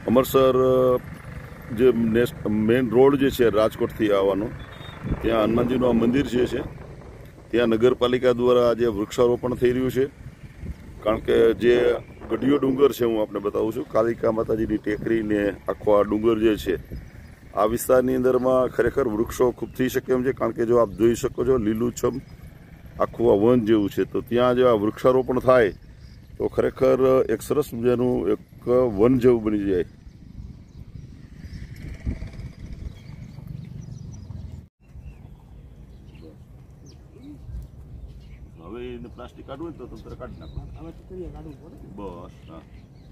અમરસર જે main road જે છે રાજકોટથી આવવાનો, ત્યાં હનુમાનજીનું આ મંદિર છે ત્યાં નગરપાલિકા દ્વારા આજે વૃક્ષારોપણ થઈ રહ્યું છે. કારણ કે જે ગઢિયો ડુંગર છે, હું આપને બતાવું છું, કાલિકા માતાજીની ટેકરી ને આખો આ ડુંગર જે છે, આ વિસ્તારની અંદરમાં ખરેખર વૃક્ષો ખૂબ થઈ શકે એમ છે. કારણ કે જો આપ જોઈ શકો છો લીલુંછમ આખું આ વન જેવું છે, તો ત્યાં જો આ વૃક્ષારોપણ થાય તો ખરેખર એક સરસ મજાનું એક વન જેવું બની જાય. હવે એને પ્લાસ્ટિક કાઢવું તો તમે કાઢી નાખો. બસ હા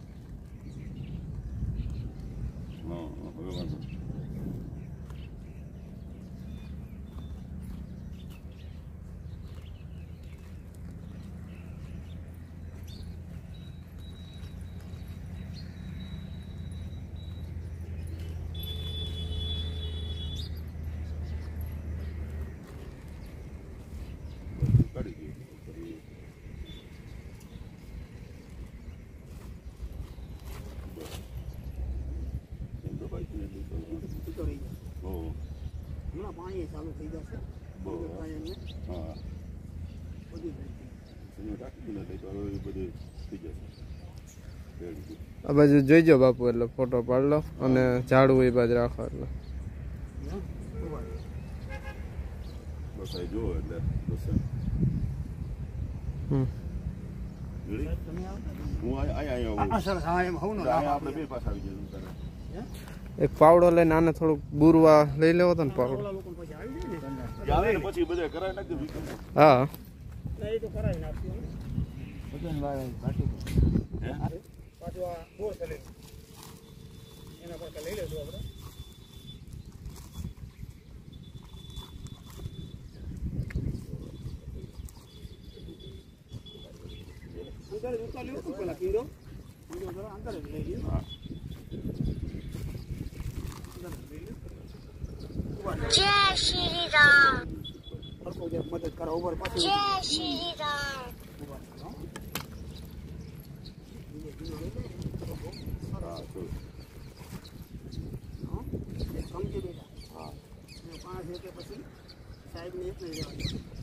હવે વાંધો. પાણી ચાલુ થઈ જશે. આ બાજુ જોઈજો બાપુ, એટલે ફોટો પાડ લો અને ઝાડવું એ બાજુ રાખો. એટલે બસ આ જો એટલે બસ આપણે બે પાછા આવી જઈએ. એક પાવડો લઈને આને થોડુંક બુરવા લઈ લેવો તો ને પાવડો. પછી બધા કરાવી નાખજો. હા जय श्री राम, मदद करो ऊपर पाछे. जय श्री राम. समझे बेटा? हाँ 5 मिनट પછી સાહેબ ને એક લઈ લેવાનું.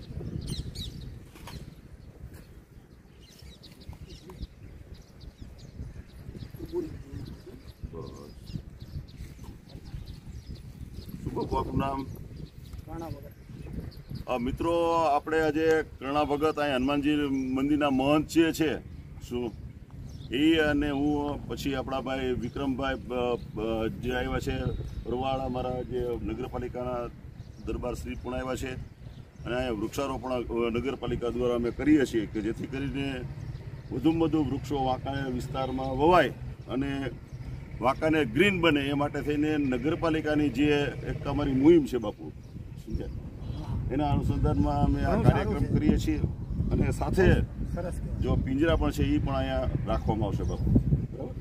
મિત્રો, આપણે આજે કર્ણા ભગત અહીં હનુમાનજી મંદિરના મહંત જે છે શું એ અને હું પછી આપણા ભાઈ વિક્રમભાઈ જે આવ્યા છે રવાડા, અમારા જે નગરપાલિકાના દરબાર શ્રી પણ આવ્યા છે, અને અહીંયા વૃક્ષારોપણ નગરપાલિકા દ્વારા અમે કરીએ છીએ કે જેથી કરીને વધુમાં વધુ વૃક્ષો વાંકાનેર વિસ્તારમાં વવાય અને વાંકાનેર ગ્રીન બને. એ માટે થઈને નગરપાલિકાની જે એક અમારી મુહિમ છે બાપુ, સમજ્યા, એના અનુસંધાનમાં અમે આ કાર્યક્રમ કરીએ છીએ. અને સાથે જો પિંજરા પણ છે એ પણ અહીંયા રાખવામાં આવશે બાપુ. બરાબર.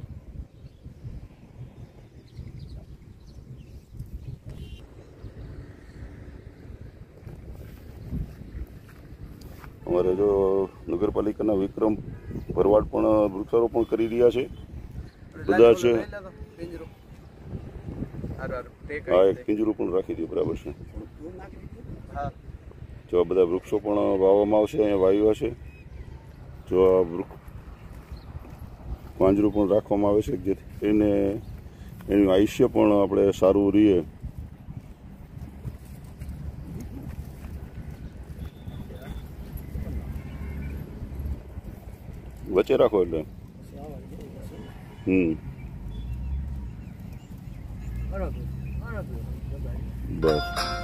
અમારે જો નગરપાલિકાના વિક્રમ ભરવાડ પણ વૃક્ષારોપણ કરી રહ્યા છે. બધા છે. હા, એક પિંજરું પણ રાખી દો. બરાબર છે. જો આ બધા વૃક્ષો પણ વાવવામાં આવશે, અહીંયા વાવ્યા છે. જો આ પાંજરું પણ રાખવામાં આવે છે જેથી કરીને એનું આયુષ્ય પણ આપણે સારું રહીએ. વચ્ચે રાખો એટલે બસ.